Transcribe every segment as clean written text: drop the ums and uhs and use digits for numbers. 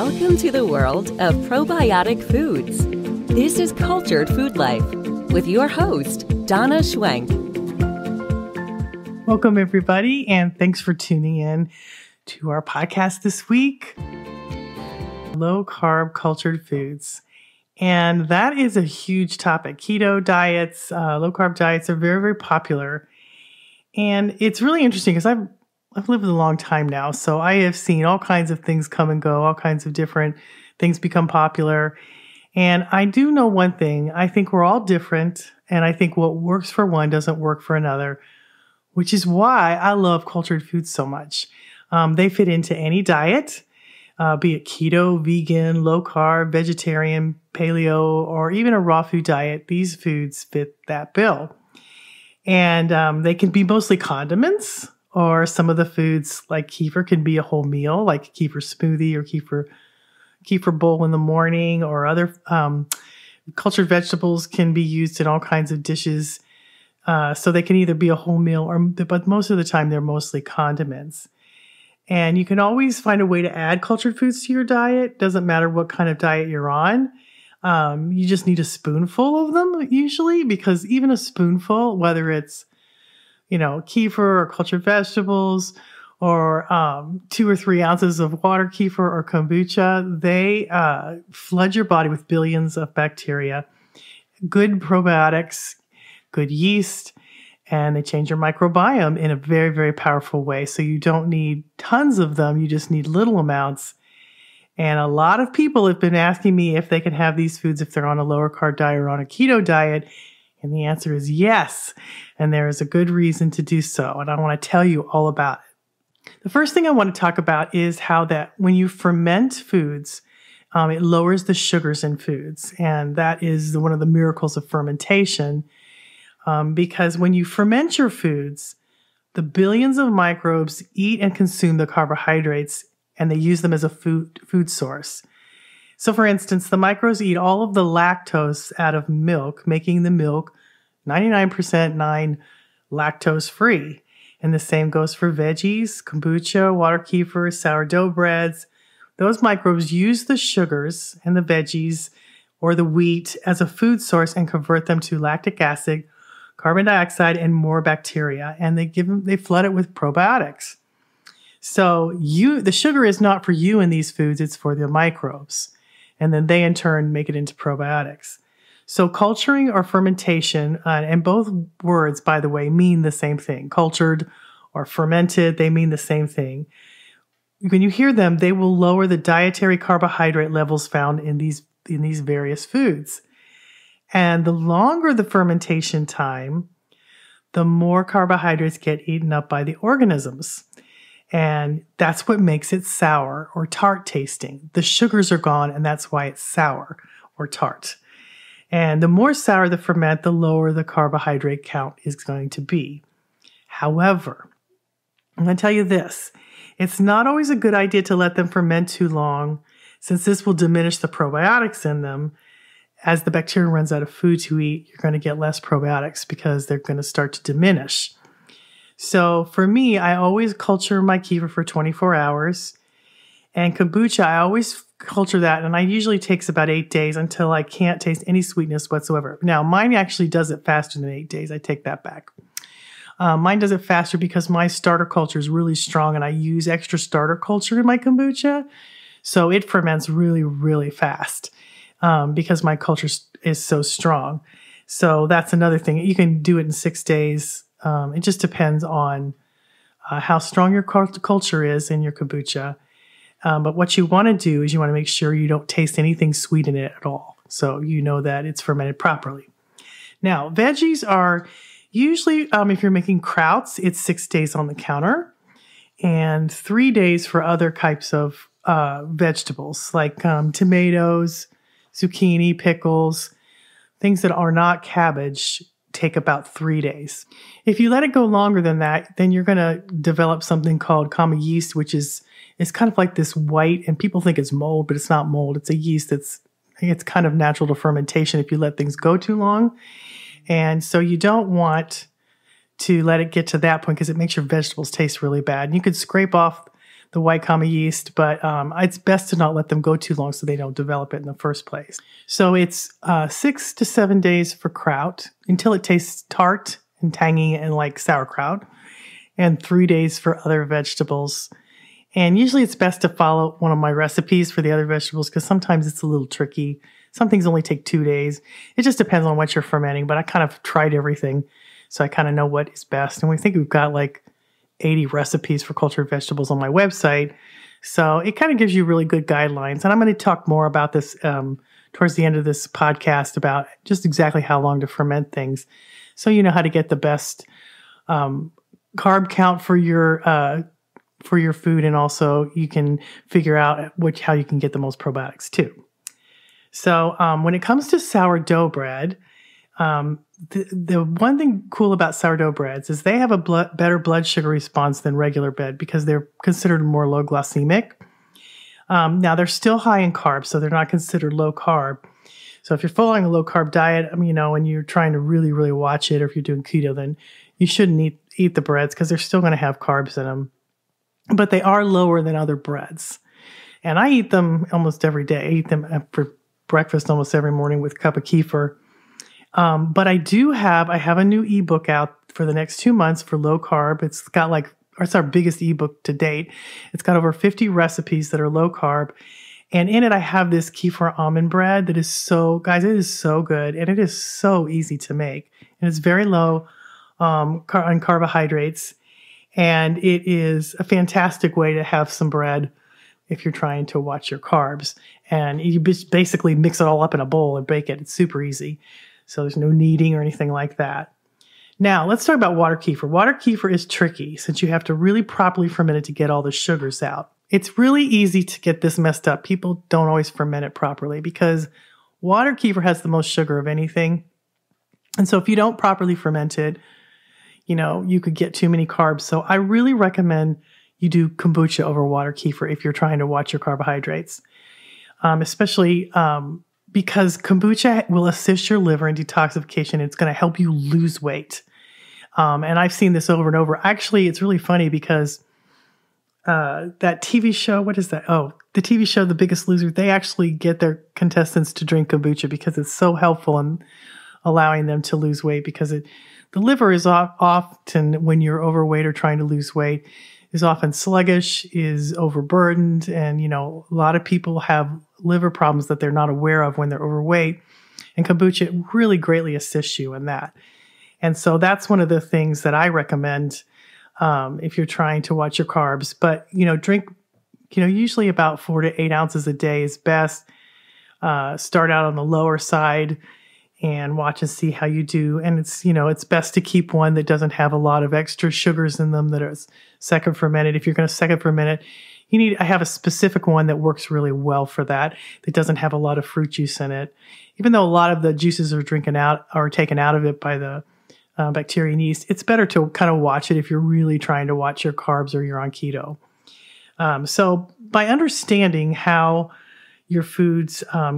Welcome to the world of probiotic foods. This is Cultured Food Life with your host, Donna Schwenk. Welcome, everybody, and thanks for tuning in to our podcast this week, Low-carb cultured foods. And that is a huge topic. Keto diets, low-carb diets are very, very popular. And it's really interesting because I've lived a long time now, so I have seen all kinds of things come and go, all kinds of different things become popular. And I do know one thing. I think we're all different, and I think what works for one doesn't work for another, which is why I love cultured foods so much. They fit into any diet, be it keto, vegan, low-carb, vegetarian, paleo, or even a raw food diet. These foods fit that bill. And they can be mostly condiments, or some of the foods like kefir can be a whole meal, like kefir smoothie or kefir bowl in the morning, or other cultured vegetables can be used in all kinds of dishes. So they can either be a whole meal, but most of the time they're mostly condiments. And you can always find a way to add cultured foods to your diet. Doesn't matter what kind of diet you're on. You just need a spoonful of them usually, because even a spoonful, whether it's kefir or cultured vegetables, or 2 or 3 ounces of water kefir or kombucha, they flood your body with billions of bacteria, good probiotics, good yeast, and they change your microbiome in a very, very powerful way. So you don't need tons of them. You just need little amounts. And a lot of people have been asking me if they can have these foods if they're on a lower carb diet or on a keto diet. And the answer is yes. And there is a good reason to do so. And I want to tell you all about it. The first thing I want to talk about is how that when you ferment foods, it lowers the sugars in foods. And that is one of the miracles of fermentation. Because when you ferment your foods, the billions of microbes eat and consume the carbohydrates, and they use them as a food source. So for instance, the microbes eat all of the lactose out of milk, making the milk 99% lactose free. And the same goes for veggies, kombucha, water kefir, sourdough breads. Those microbes use the sugars and the veggies or the wheat as a food source and convert them to lactic acid, carbon dioxide, and more bacteria. And they flood it with probiotics. So the sugar is not for you in these foods, it's for the microbes. And then they in turn make it into probiotics. So culturing or fermentation, and both words, by the way, mean the same thing. Cultured or fermented, they mean the same thing. When you hear them, they will lower the dietary carbohydrate levels found in these various foods. And the longer the fermentation time, the more carbohydrates get eaten up by the organisms. And that's what makes it sour or tart tasting. The sugars are gone, and that's why it's sour or tart. And the more sour the ferment, the lower the carbohydrate count is going to be. However, I'm going to tell you this. It's not always a good idea to let them ferment too long, since this will diminish the probiotics in them. As the bacteria runs out of food to eat, you're going to get less probiotics because they're going to start to diminish. So for me, I always culture my kefir for 24 hours. And kombucha, I always culture that. And I usually takes about 8 days until I can't taste any sweetness whatsoever. Now, mine actually does it faster than 8 days. I take that back. Mine does it faster because my starter culture is really strong and I use extra starter culture in my kombucha. So it ferments really, really fast because my culture is so strong. So that's another thing. You can do it in 6 days. It just depends on how strong your culture is in your kombucha. But what you want to do is you want to make sure you don't taste anything sweet in it at all. So you know that it's fermented properly. Now, veggies are usually, if you're making krauts, it's 6 days on the counter and 3 days for other types of vegetables like tomatoes, zucchini, pickles, things that are not cabbage take about 3 days. If you let it go longer than that, then you're going to develop something called common yeast, which is kind of like this white, and people think it's mold, but it's not mold. It's a yeast it's kind of natural to fermentation if you let things go too long. And so you don't want to let it get to that point because it makes your vegetables taste really bad. And you could scrape off the white common yeast, but it's best to not let them go too long so they don't develop it in the first place. So it's 6 to 7 days for kraut until it tastes tart and tangy and like sauerkraut, and 3 days for other vegetables. And usually it's best to follow one of my recipes for the other vegetables because sometimes it's a little tricky. Some things only take 2 days. It just depends on what you're fermenting, but I kind of tried everything, so I kind of know what is best. And we think we've got like 80 recipes for cultured vegetables on my website. So it kind of gives you really good guidelines. And I'm going to talk more about this towards the end of this podcast about just exactly how long to ferment things. So you know how to get the best carb count for your food. And also you can figure out how you can get the most probiotics too. So when it comes to sourdough bread, the one thing cool about sourdough breads is they have a better blood sugar response than regular bread because they're considered more low glycemic. Now, they're still high in carbs, so they're not considered low carb. So if you're following a low carb diet, and you're trying to really, really watch it, or if you're doing keto, then you shouldn't eat the breads because they're still going to have carbs in them. But they are lower than other breads. And I eat them almost every day. I eat them for breakfast almost every morning with a cup of kefir. But I have a new ebook out for the next 2 months for low carb. It's our biggest ebook to date. It's got over 50 recipes that are low carb. And in it, I have this kefir almond bread that is it is so good. And it is so easy to make. And it's very low on carbohydrates. And it is a fantastic way to have some bread if you're trying to watch your carbs. And you basically mix it all up in a bowl and bake it. It's super easy. So there's no kneading or anything like that. Now, let's talk about water kefir. Water kefir is tricky since you have to really properly ferment it to get all the sugars out. It's really easy to get this messed up. People don't always ferment it properly because water kefir has the most sugar of anything. And so if you don't properly ferment it, you could get too many carbs. So I really recommend you do kombucha over water kefir if you're trying to watch your carbohydrates, especially because kombucha will assist your liver in detoxification. It's going to help you lose weight. And I've seen this over and over. Actually, it's really funny because that TV show, what is that? Oh, the TV show, The Biggest Loser, they actually get their contestants to drink kombucha because it's so helpful in allowing them to lose weight because the liver is often, when you're overweight or trying to lose weight, is often sluggish, is overburdened. And, a lot of people have liver problems that they're not aware of when they're overweight. And kombucha really greatly assists you in that. And so that's one of the things that I recommend if you're trying to watch your carbs. But, drink, usually about 4 to 8 ounces a day is best. Start out on the lower side and watch and see how you do. And it's best to keep one that doesn't have a lot of extra sugars in them that are second fermented. If you're going to second ferment it, I have a specific one that works really well for that doesn't have a lot of fruit juice in it. Even though a lot of the juices are taken out of it by the bacteria and yeast, it's better to kind of watch it if you're really trying to watch your carbs or you're on keto. So by understanding how your foods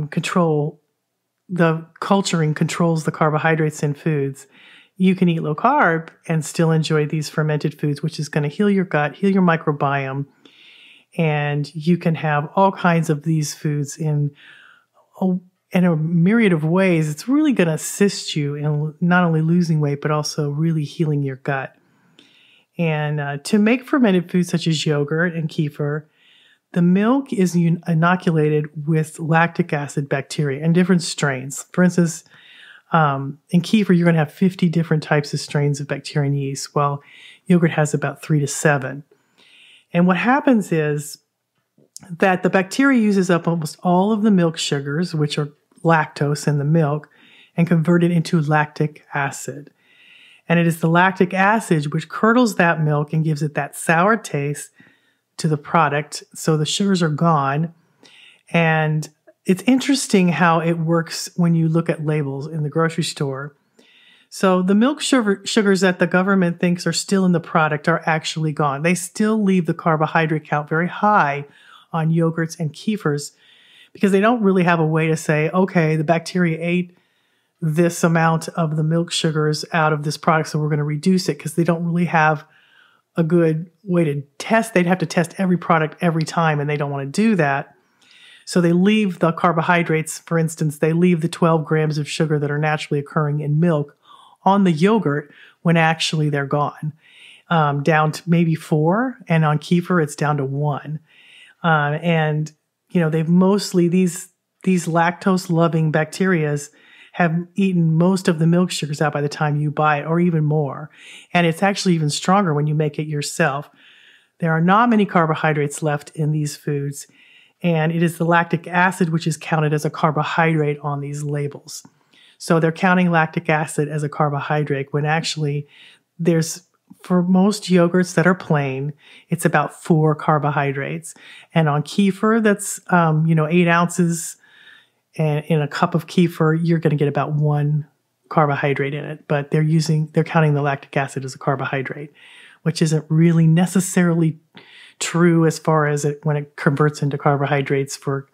the culturing controls the carbohydrates in foods, you can eat low carb and still enjoy these fermented foods, which is going to heal your gut, heal your microbiome. And you can have all kinds of these foods in a myriad of ways. It's really going to assist you in not only losing weight, but also really healing your gut. And to make fermented foods such as yogurt and kefir, the milk is inoculated with lactic acid bacteria and different strains. For instance, in kefir, you're going to have 50 different types of strains of bacteria and yeast, while yogurt has about 3 to 7. And what happens is that the bacteria uses up almost all of the milk sugars, which are lactose in the milk, and convert it into lactic acid. And it is the lactic acid which curdles that milk and gives it that sour taste to the product. So the sugars are gone. And it's interesting how it works when you look at labels in the grocery store. So the milk sugars that the government thinks are still in the product are actually gone. They still leave the carbohydrate count very high on yogurts and kefirs because they don't really have a way to say, okay, the bacteria ate this amount of the milk sugars out of this product, so we're going to reduce it, because they don't really have a good way to test. They'd have to test every product every time, and they don't want to do that. So they leave the carbohydrates, for instance, they leave the 12 grams of sugar that are naturally occurring in milk on the yogurt when actually they're gone, down to maybe 4. And on kefir, it's down to 1. And, they've mostly, these lactose-loving bacterias have eaten most of the milk sugars out by the time you buy it, or even more. And it's actually even stronger when you make it yourself. There are not many carbohydrates left in these foods, and it is the lactic acid which is counted as a carbohydrate on these labels. So they're counting lactic acid as a carbohydrate when actually for most yogurts that are plain, it's about 4 carbohydrates. And on kefir, that's 8 ounces. And in a cup of kefir, you're going to get about 1 carbohydrate in it. But they're counting the lactic acid as a carbohydrate, which isn't really necessarily true as far as when it converts into carbohydrates for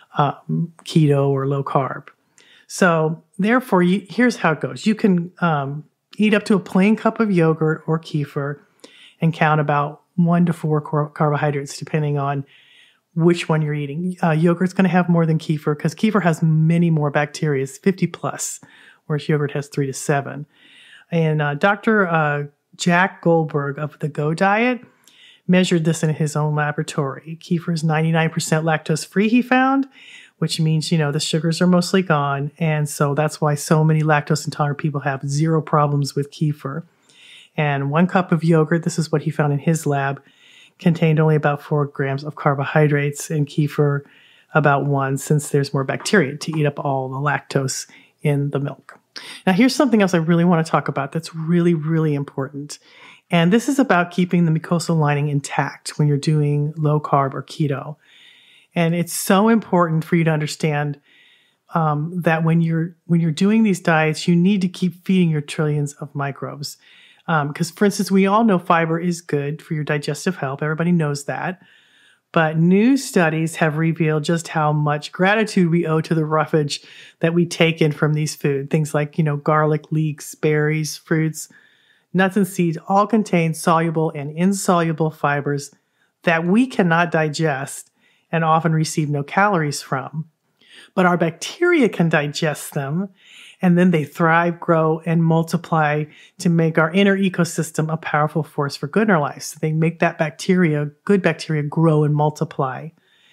keto or low carb. So therefore, here's how it goes. You can eat up to a plain cup of yogurt or kefir and count about 1 to 4 carbohydrates, depending on which one you're eating. Yogurt's going to have more than kefir because kefir has many more bacteria, 50 plus, whereas yogurt has 3 to 7. And Dr. Jack Goldberg of the Go Diet measured this in his own laboratory. Kefir is 99% lactose free, he found, which means, the sugars are mostly gone. And so that's why so many lactose intolerant people have 0 problems with kefir. And 1 cup of yogurt, this is what he found in his lab, contained only about 4 grams of carbohydrates, and kefir about 1, since there's more bacteria to eat up all the lactose in the milk. Now, here's something else I really want to talk about that's really, really important. And this is about keeping the mucosal lining intact when you're doing low carb or keto. And it's so important for you to understand that when you're doing these diets, you need to keep feeding your trillions of microbes. Because, for instance, we all know fiber is good for your digestive health. Everybody knows that. But new studies have revealed just how much gratitude we owe to the roughage that we take in from these foods. Things like, garlic, leeks, berries, fruits, nuts, and seeds all contain soluble and insoluble fibers that we cannot digest and often receive no calories from. But our bacteria can digest them, and then they thrive, grow, and multiply to make our inner ecosystem a powerful force for good in our life. So they make that good bacteria, grow and multiply.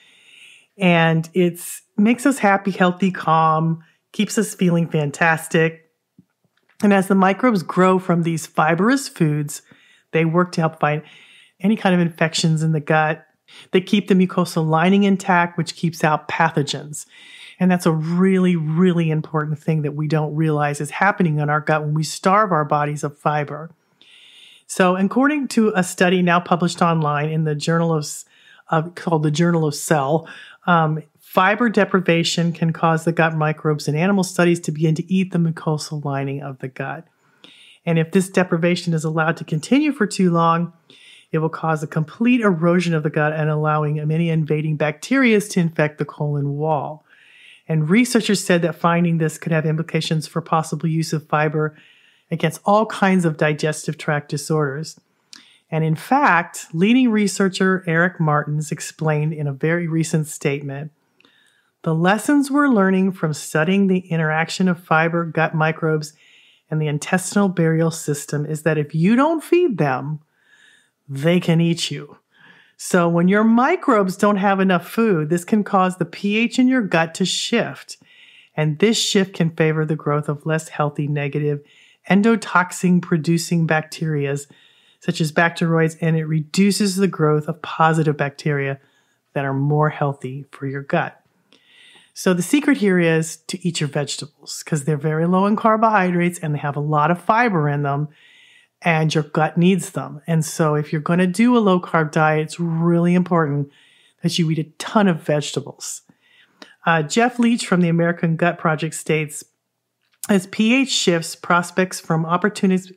And it makes us happy, healthy, calm, keeps us feeling fantastic. And as the microbes grow from these fibrous foods, they work to help fight any kind of infections in the gut. They keep the mucosal lining intact, which keeps out pathogens. And that's a really, really important thing that we don't realize is happening in our gut when we starve our bodies of fiber. So according to a study now published online in the journal called the Journal of Cell, fiber deprivation can cause the gut microbes in animal studies to begin to eat the mucosal lining of the gut. And if this deprivation is allowed to continue for too long, it will cause a complete erosion of the gut and allowing many invading bacteria to infect the colon wall. And researchers said that finding this could have implications for possible use of fiber against all kinds of digestive tract disorders. And in fact, leading researcher Eric Martins explained in a very recent statement, the lessons we're learning from studying the interaction of fiber, gut microbes, and the intestinal burial system is that if you don't feed them, they can eat you. So when your microbes don't have enough food, this can cause the pH in your gut to shift. And this shift can favor the growth of less healthy, negative, endotoxin-producing bacteria, such as bacteroids, and it reduces the growth of positive bacteria that are more healthy for your gut. So the secret here is to eat your vegetables because they're very low in carbohydrates and they have a lot of fiber in them. And your gut needs them. And so if you're going to do a low-carb diet, it's really important that you eat a ton of vegetables. Jeff Leach from the American Gut Project states, as pH shifts, prospects from opportunistic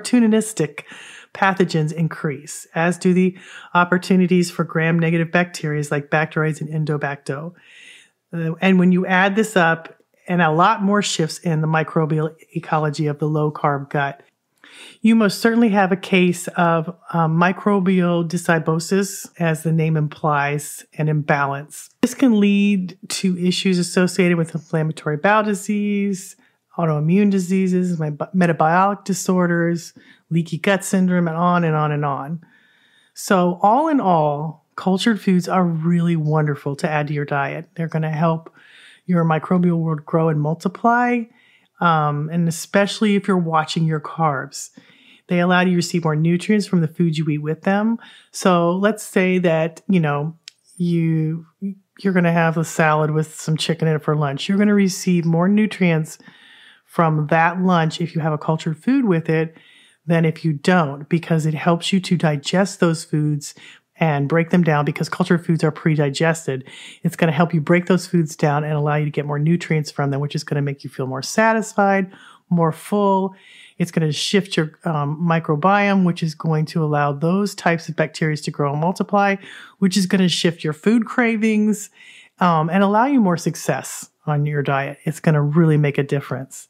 pathogens increase, as do the opportunities for gram-negative bacteria like Bacteroides and Endobacto. And when you add this up, and a lot more shifts in the microbial ecology of the low-carb gut, You most certainly have a case of microbial dysbiosis, as the name implies, an imbalance. This can lead to issues associated with inflammatory bowel disease, autoimmune diseases, metabolic disorders, leaky gut syndrome, and on and on and on. So all in all, cultured foods are really wonderful to add to your diet. They're going to help your microbial world grow and multiply, and especially if you're watching your carbs. They allow you to receive more nutrients from the foods you eat with them. So let's say that, you're going to have a salad with some chicken in it for lunch. You're going to receive more nutrients from that lunch if you have a cultured food with it than if you don't, because it helps you to digest those foods and break them down, because cultured foods are pre-digested. It's going to help you break those foods down and allow you to get more nutrients from them, which is going to make you feel more satisfied, more full. It's going to shift your microbiome, which is going to allow those types of bacteria to grow and multiply, which is going to shift your food cravings and allow you more success on your diet. It's going to really make a difference.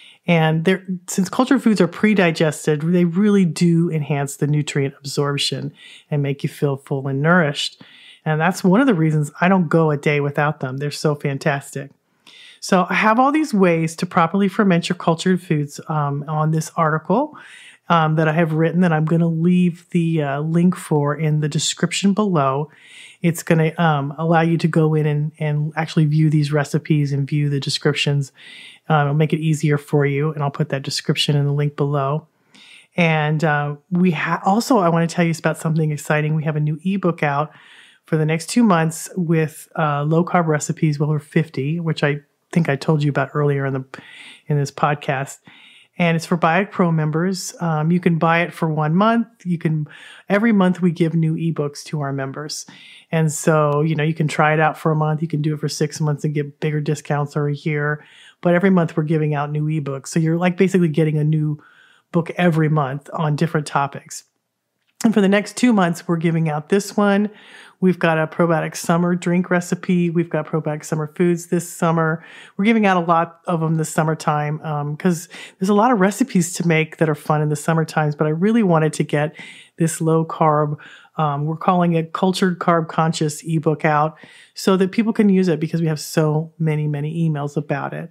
And since cultured foods are pre-digested, they really do enhance the nutrient absorption and make you feel full and nourished. And that's one of the reasons I don't go a day without them. They're so fantastic. So I have all these ways to properly ferment your cultured foods on this article that I have written, that I'm going to leave the link for in the description below. It's going to allow you to go in and actually view these recipes and view the descriptions. It'll make it easier for you, and I'll put that description in the link below. And also, I want to tell you about something exciting. We have a new ebook out for the next 2 months with low-carb recipes over 50, which I think I told you about earlier in this podcast. And it's for Biotic Pro members. You can buy it for 1 month. Every month we give new ebooks to our members. And so, you can try it out for a month. You can do it for 6 months and get bigger discounts, or a year. But every month we're giving out new ebooks. So you're basically getting a new book every month on different topics. And for the next 2 months, we're giving out this one. We've got a probiotic summer drink recipe. We've got probiotic summer foods this summer. We're giving out a lot of them this summertime because there's a lot of recipes to make that are fun in the summer times. But I really wanted to get this low carb, we're calling it Cultured Carb Conscious ebook out, so that people can use it, because we have so many emails about it.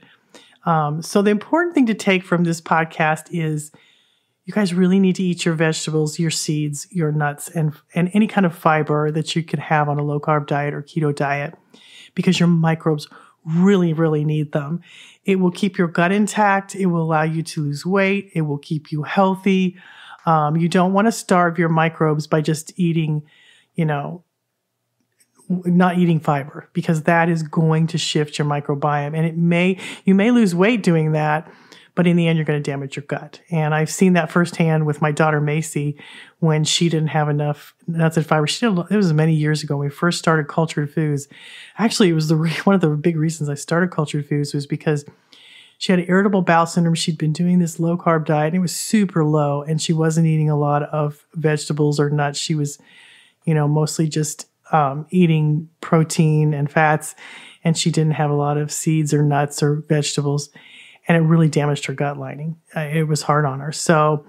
So the important thing to take from this podcast is, you guys really need to eat your vegetables, your seeds, your nuts, and any kind of fiber that you can have on a low-carb diet or keto diet, because your microbes really need them. It will keep your gut intact. It will allow you to lose weight. It will keep you healthy. You don't want to starve your microbes by just eating, not eating fiber, because that is going to shift your microbiome. And you may lose weight doing that, but in the end, you're going to damage your gut. And I've seen that firsthand with my daughter, Macy, when she didn't have enough nuts and fiber. It was many years ago when we first started Cultured Foods. Actually, it was one of the big reasons I started Cultured Foods was because she had irritable bowel syndrome. She'd been doing this low-carb diet, and it was super low, and she wasn't eating a lot of vegetables or nuts. She was, mostly just eating protein and fats, and she didn't have a lot of seeds or nuts or vegetables. And it really damaged her gut lining. It was hard on her. So,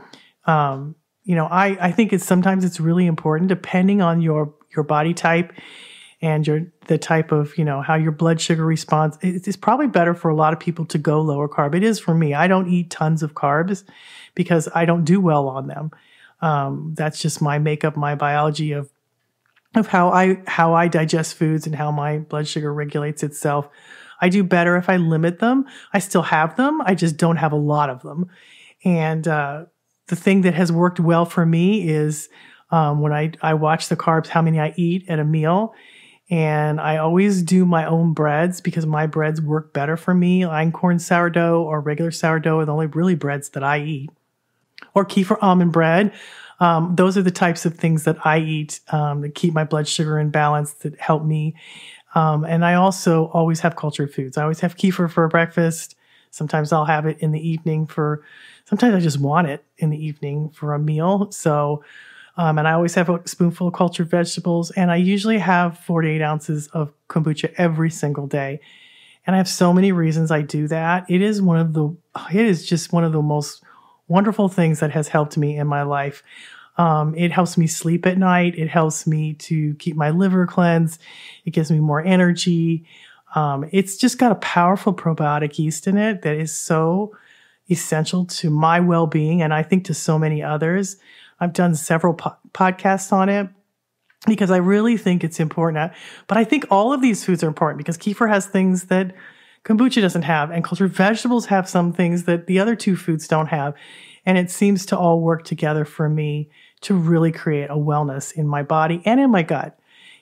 I think sometimes it's really important, depending on your body type and the type of, how your blood sugar responds. It's probably better for a lot of people to go lower carb. It is for me. I don't eat tons of carbs because I don't do well on them. That's just my makeup, my biology of how I digest foods and how my blood sugar regulates itself. I do better if I limit them. I still have them. I just don't have a lot of them. And the thing that has worked well for me is when I watch the carbs, how many I eat at a meal. And I always do my own breads, because my breads work better for me. Einkorn sourdough or regular sourdough are the only really breads that I eat. Or kefir almond bread. Those are the types of things that I eat that keep my blood sugar in balance, that help me. And I also always have cultured foods. I always have kefir for breakfast. Sometimes I'll have it in the evening sometimes I just want it in the evening for a meal. So, and I always have a spoonful of cultured vegetables, and I usually have 48 ounces of kombucha every single day. And I have so many reasons I do that. It is just one of the most wonderful things that has helped me in my life. It helps me sleep at night. It helps me to keep my liver cleansed. It gives me more energy. It's just got a powerful probiotic yeast in it that is so essential to my well-being, and I think to so many others. I've done several podcasts on it because I really think it's important. But I think all of these foods are important because kefir has things that kombucha doesn't have, and cultured vegetables have some things that the other two foods don't have. And it seems to all work together for me to really create a wellness in my body and in my gut.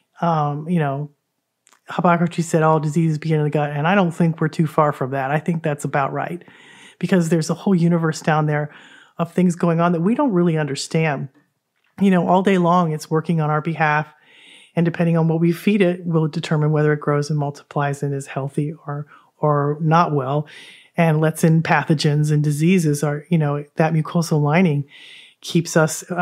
Hippocrates said all diseases begin in the gut, and I don't think we're too far from that. I think that's about right because there's a whole universe down there of things going on that we don't really understand. All day long it's working on our behalf, and depending on what we feed it will determine whether it grows and multiplies and is healthy or not well, and lets in pathogens and diseases. That mucosal lining keeps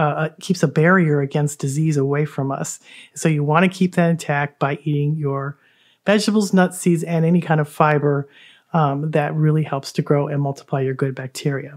a barrier against disease away from us. So you want to keep that intact by eating your vegetables, nuts, seeds, and any kind of fiber that really helps to grow and multiply your good bacteria.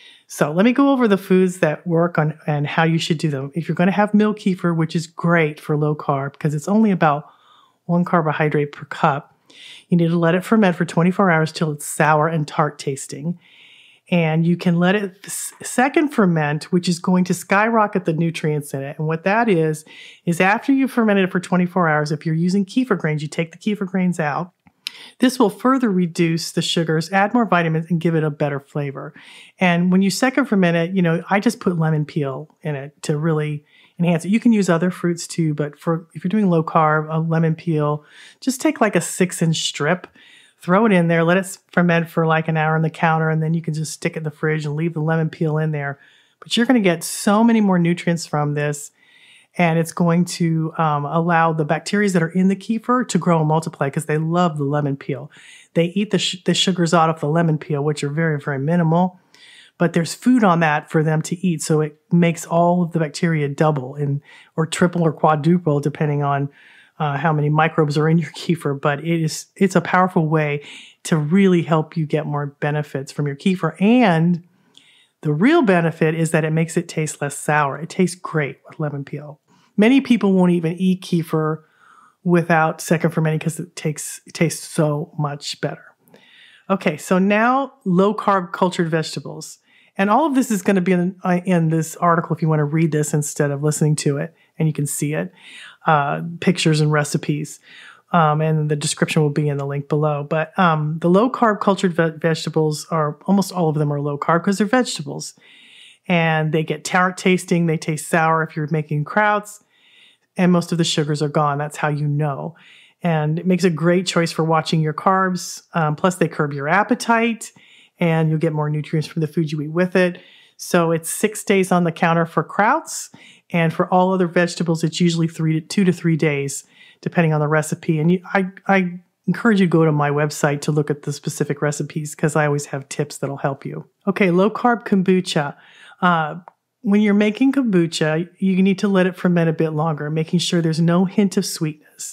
So let me go over the foods that work on and how you should do them. If you're going to have milk kefir, which is great for low carb because it's only about 1 carbohydrate per cup, you need to let it ferment for 24 hours till it's sour and tart tasting. And you can let it second ferment, which is going to skyrocket the nutrients in it. And what that is after you've fermented it for 24 hours, if you're using kefir grains, you take the kefir grains out. This will further reduce the sugars, add more vitamins, and give it a better flavor. And when you second ferment it, I just put lemon peel in it to really enhance it. You can use other fruits too, but if you're doing low carb, a lemon peel, just take like a 6-inch strip, throw it in there, let it ferment for like an hour on the counter, and then you can just stick it in the fridge and leave the lemon peel in there. But you're going to get so many more nutrients from this, and it's going to allow the bacteria that are in the kefir to grow and multiply because they love the lemon peel. They eat the sugars out of the lemon peel, which are very, very minimal, but there's food on that for them to eat, so it makes all of the bacteria double or triple or quadruple depending on how many microbes are in your kefir. But it's a powerful way to really help you get more benefits from your kefir. And the real benefit is that it makes it taste less sour. It tastes great with lemon peel. Many people won't even eat kefir without second fermenting because it tastes so much better. Okay, so now low carb cultured vegetables. And all of this is going to be in this article if you want to read this instead of listening to it, and you can see it, pictures and recipes. And the description will be in the link below. But the low-carb cultured vegetables almost all of them are low-carb because they're vegetables. And they get tart tasting. They taste sour if you're making krauts. And most of the sugars are gone. That's how you know. And it makes a great choice for watching your carbs. Plus, they curb your appetite. And you'll get more nutrients from the food you eat with it. So it's 6 days on the counter for krauts. And for all other vegetables, it's usually 2 to 3 days, depending on the recipe. And I encourage you to go to my website to look at the specific recipes because I always have tips that'll help you. Okay, low-carb kombucha. When you're making kombucha, you need to let it ferment a bit longer, making sure there's no hint of sweetness,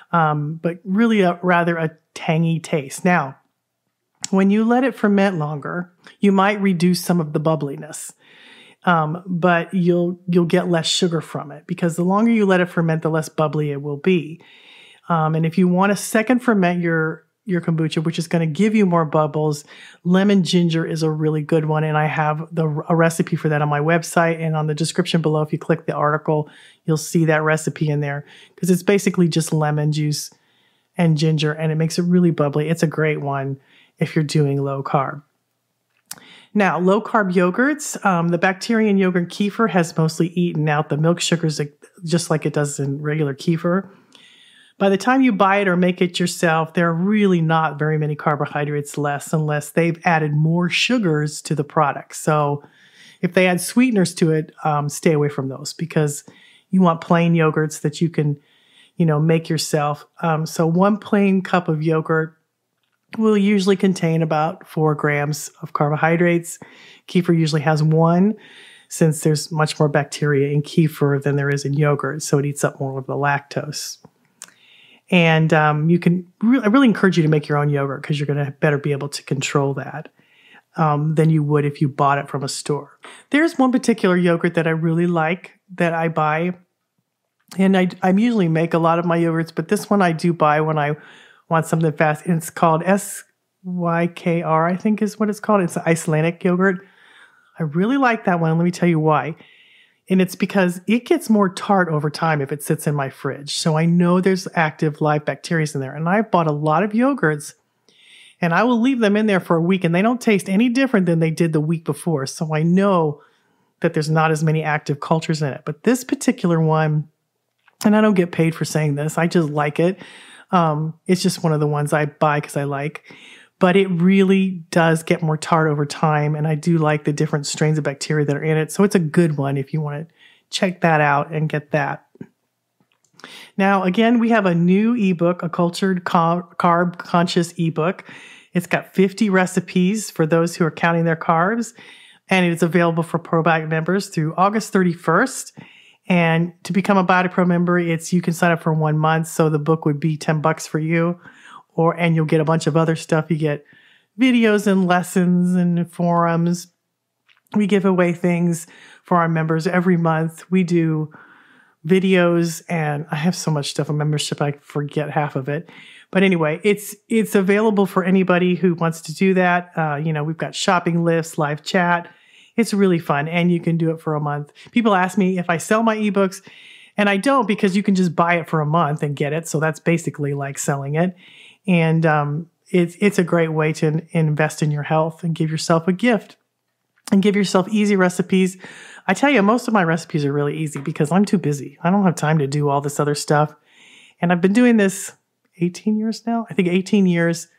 but really rather a tangy taste. Now, when you let it ferment longer, you might reduce some of the bubbliness. But you'll get less sugar from it because the longer you let it ferment, the less bubbly it will be. And if you want to second ferment your kombucha, which is going to give you more bubbles, lemon ginger is a really good one. And I have a recipe for that on my website, and on the description below, if you click the article, you'll see that recipe in there because it's basically just lemon juice and ginger, and it makes it really bubbly. It's a great one if you're doing low carb. Now, low-carb yogurts, the bacteria in yogurt kefir has mostly eaten out the milk sugars just like it does in regular kefir. By the time you buy it or make it yourself, there are really not very many carbohydrates less unless they've added more sugars to the product. So if they add sweeteners to it, stay away from those because you want plain yogurts that you can, make yourself. So 1 plain cup of yogurt will usually contain about 4 grams of carbohydrates. Kefir usually has 1 since there's much more bacteria in kefir than there is in yogurt, so it eats up more of the lactose. And I really encourage you to make your own yogurt because you're going to better be able to control that. than you would if you bought it from a store. There's one particular yogurt that I really like that I buy. And I usually make a lot of my yogurts, but this one I do buy when I want something fast. And it's called SYKR, I think is what it's called. It's an Icelandic yogurt. I really like that one. Let me tell you why. And it's because it gets more tart over time if it sits in my fridge. So I know there's active live bacteria in there. And I've bought a lot of yogurts and I will leave them in there for a week and they don't taste any different than they did the week before. So I know that there's not as many active cultures in it. But this particular one, and I don't get paid for saying this, I just like it. It's just one of the ones I buy because I like. But it really does get more tart over time. And I do like the different strains of bacteria that are in it. So it's a good one if you want to check that out and get that. Now, again, we have a new ebook, a cultured carb conscious ebook. It's got 50 recipes for those who are counting their carbs. And it's available for ProBiotic members through August 31st. And to become a Biotic Pro member, you can sign up for 1 month. So the book would be $10 for you. And you'll get a bunch of other stuff. You get videos and lessons and forums. We give away things for our members every month. We do videos, and I have so much stuff on membership, I forget half of it. But anyway, it's available for anybody who wants to do that. We've got shopping lists, live chat. It's really fun, and you can do it for a month. People ask me if I sell my ebooks, and I don't because you can just buy it for a month and get it. So that's basically like selling it. And it's a great way to invest in your health and give yourself a gift and give yourself easy recipes. I tell you, most of my recipes are really easy because I'm too busy. I don't have time to do all this other stuff. And I've been doing this 18 years now. I think 18 years.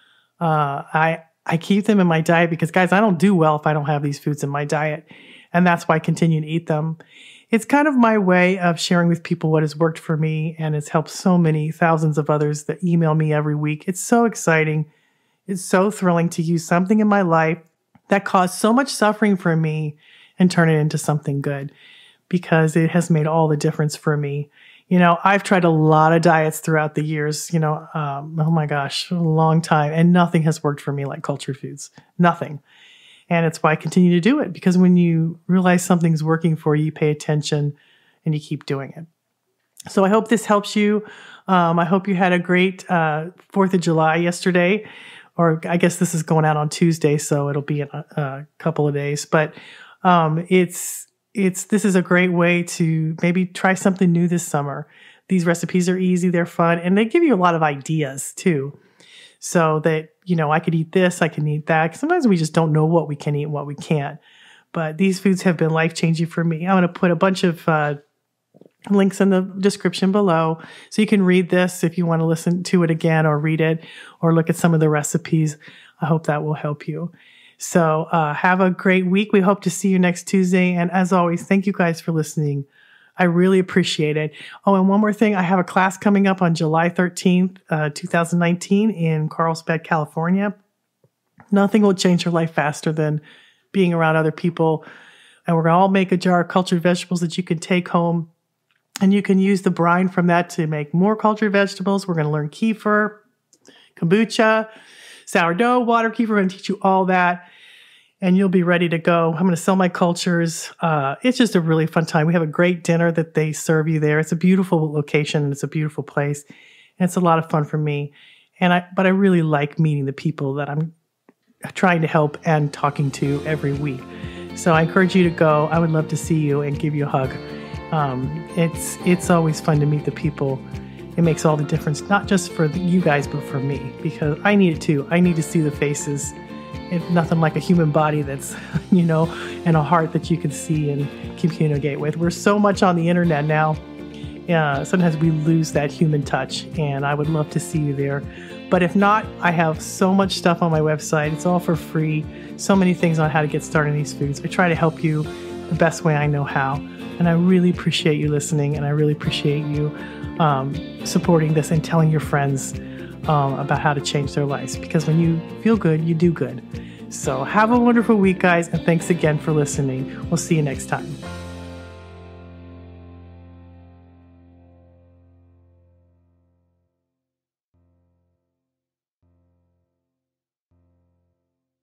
I keep them in my diet because, guys, I don't do well if I don't have these foods in my diet. And that's why I continue to eat them. It's kind of my way of sharing with people what has worked for me, and it's helped so many thousands of others that email me every week. It's so exciting. It's so thrilling to use something in my life that caused so much suffering for me and turn it into something good because it has made all the difference for me. I've tried a lot of diets throughout the years, oh my gosh, a long time, and nothing has worked for me like cultured foods. Nothing. And it's why I continue to do it, because when you realize something's working for you, you pay attention and you keep doing it. So I hope this helps you. I hope you had a great 4th of July yesterday, or I guess this is going out on Tuesday, so it'll be in a couple of days. But this is a great way to maybe try something new this summer. These recipes are easy, they're fun, and they give you a lot of ideas too. So that, I could eat this, I can eat that. Sometimes we just don't know what we can eat and what we can't. But these foods have been life-changing for me. I'm going to put a bunch of links in the description below so you can read this if you want to listen to it again or read it or look at some of the recipes. I hope that will help you. So have a great week. We hope to see you next Tuesday. And as always, thank you guys for listening. I really appreciate it. Oh, and one more thing. I have a class coming up on July 13th, 2019 in Carlsbad, California. Nothing will change your life faster than being around other people. And we're going to all make a jar of cultured vegetables that you can take home. And you can use the brine from that to make more cultured vegetables. We're going to learn kefir, kombucha, sourdough, water kefir. We're going to teach you all that. And you'll be ready to go. I'm going to sell my cultures. It's just a really fun time. We have a great dinner that they serve you there. It's a beautiful location. And it's a beautiful place. And it's a lot of fun for me. But I really like meeting the people that I'm trying to help and talking to every week. So I encourage you to go. I would love to see you and give you a hug. It's always fun to meet the people. It makes all the difference, not just for you guys, but for me, because I need it too. I need to see the faces. It's nothing like a human body that's, and a heart that you can see and communicate with. We're so much on the internet now. Sometimes we lose that human touch, and I would love to see you there. But if not, I have so much stuff on my website. It's all for free. So many things on how to get started in these foods. I try to help you the best way I know how. And I really appreciate you listening, and I really appreciate you supporting this and telling your friends about how to change their lives. Because when you feel good, you do good. So have a wonderful week, guys, and thanks again for listening. We'll see you next time.